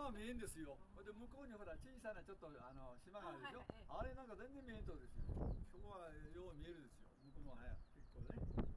が見えんですよ。で向こうにほら小さなちょっと島があるでしょ。あれなんか全然見えんとですよ。今日はよう見えるですよ。向こうも結構ね。